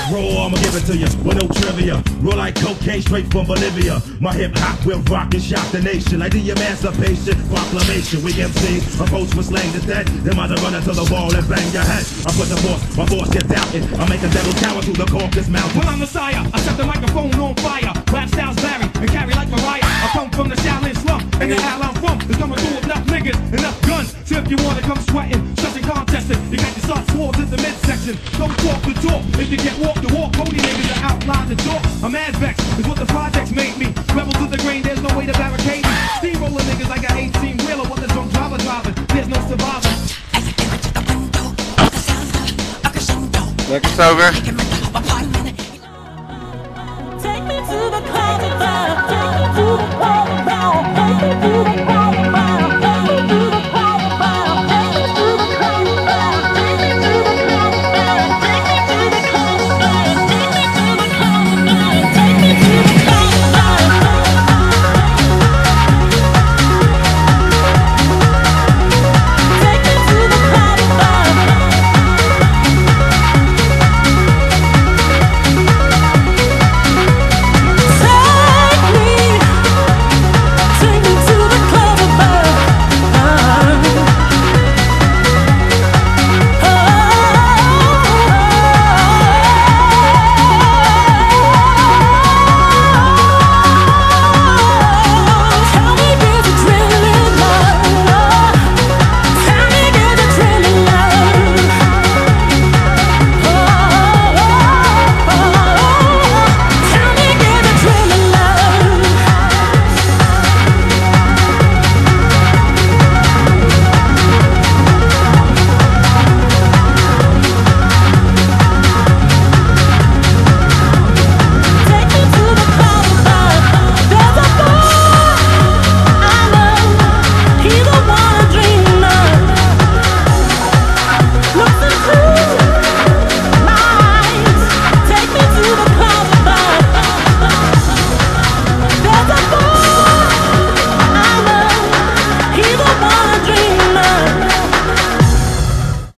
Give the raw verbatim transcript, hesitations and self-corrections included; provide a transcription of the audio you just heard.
Raw, I'ma give it to you with no trivia. Roll like cocaine straight from Bolivia. My hip hop will rock and shock the nation like the Emancipation Proclamation. We M Cs approach for slang to dead. Them either run into the wall and bang your head. I put the force, my force get doubted. I make a devil cower to the Caucasus Mountain. Well, I'm Messiah, I set the microphone on fire. Rap styles vary and carry like Mariah. I come from the Shaolin slum, and the hell I'm from is coming through with enough niggas, enough guns. So if you wanna come sweating, stressing, contesting, you got to start swords in the midsection. Don't talk the talk, if you get walk the walk. Cody niggas that outline the talk. I'm mad vexed, is what the projects made me. Rebel to the grain, there's no way to barricade me. Steamroller niggas like an eighteen wheeler, what the drunk driver driving. There's no survivor. Next over.